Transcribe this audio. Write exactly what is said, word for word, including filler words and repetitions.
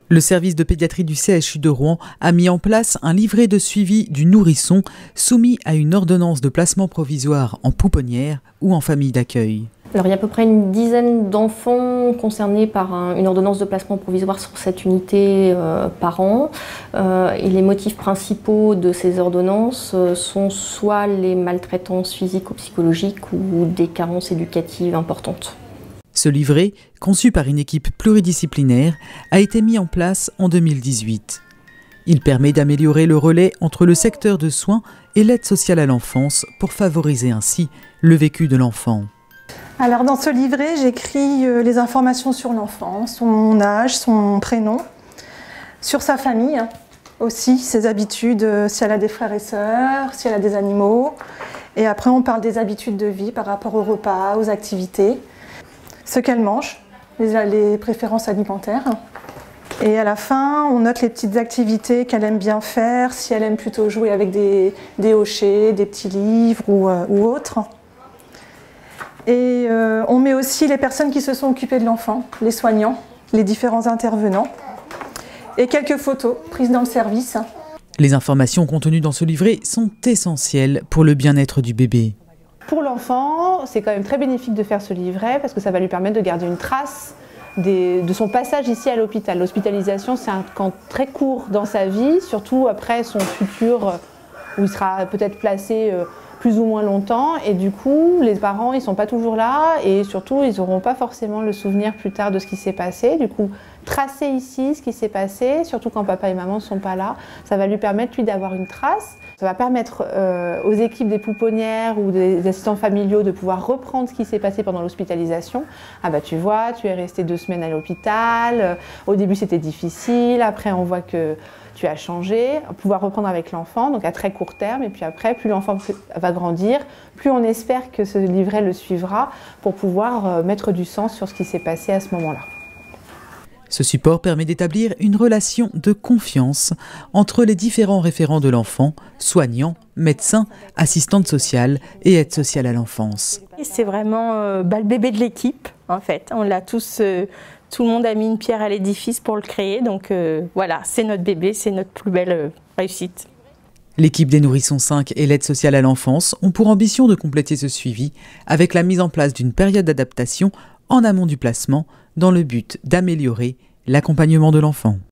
Le service de pédiatrie du C H U de Rouen a mis en place un livret de suivi du nourrisson soumis à une ordonnance de placement provisoire en pouponnière ou en famille d'accueil. Alors, il y a à peu près une dizaine d'enfants concernés par un, une ordonnance de placement provisoire sur cette unité euh, par an. Euh, et les motifs principaux de ces ordonnances euh, sont soit les maltraitances physiques ou psychologiques ou des carences éducatives importantes. Ce livret, conçu par une équipe pluridisciplinaire, a été mis en place en deux mille dix-huit. Il permet d'améliorer le relais entre le secteur de soins et l'aide sociale à l'enfance pour favoriser ainsi le vécu de l'enfant. Alors dans ce livret, j'écris les informations sur l'enfant, son âge, son prénom, sur sa famille aussi, ses habitudes, si elle a des frères et sœurs, si elle a des animaux. Et après on parle des habitudes de vie par rapport aux repas, aux activités. Ce qu'elle mange, les préférences alimentaires. Et à la fin, on note les petites activités qu'elle aime bien faire, si elle aime plutôt jouer avec des, des hochets, des petits livres ou, euh, ou autres. Et euh, on met aussi les personnes qui se sont occupées de l'enfant, les soignants, les différents intervenants, et quelques photos prises dans le service. Les informations contenues dans ce livret sont essentielles pour le bien-être du bébé. Pour l'enfant, c'est quand même très bénéfique de faire ce livret parce que ça va lui permettre de garder une trace des, de son passage ici à l'hôpital. L'hospitalisation, c'est un camp très court dans sa vie, surtout après son futur où il sera peut-être placé plus ou moins longtemps. Et du coup, les parents, ils ne sont pas toujours là et surtout, ils n'auront pas forcément le souvenir plus tard de ce qui s'est passé. Du coup, tracer ici ce qui s'est passé, surtout quand papa et maman ne sont pas là, ça va lui permettre, lui, d'avoir une trace. Ça va permettre euh, aux équipes des pouponnières ou des assistants familiaux de pouvoir reprendre ce qui s'est passé pendant l'hospitalisation. Ah bah tu vois, tu es resté deux semaines à l'hôpital, euh, au début c'était difficile, après on voit que tu as changé, pouvoir reprendre avec l'enfant, donc à très court terme, et puis après, plus l'enfant va grandir, plus on espère que ce livret le suivra pour pouvoir euh, mettre du sens sur ce qui s'est passé à ce moment-là. Ce support permet d'établir une relation de confiance entre les différents référents de l'enfant, soignants, médecins, assistantes sociales et aides sociales à l'enfance. C'est vraiment euh, bah, le bébé de l'équipe, en fait. On l'a tous, euh, tout le monde a mis une pierre à l'édifice pour le créer, donc euh, voilà, c'est notre bébé, c'est notre plus belle euh, réussite. L'équipe des Nourrissons cinq et l'aide sociale à l'enfance ont pour ambition de compléter ce suivi avec la mise en place d'une période d'adaptation en amont du placement dans le but d'améliorer l'accompagnement de l'enfant.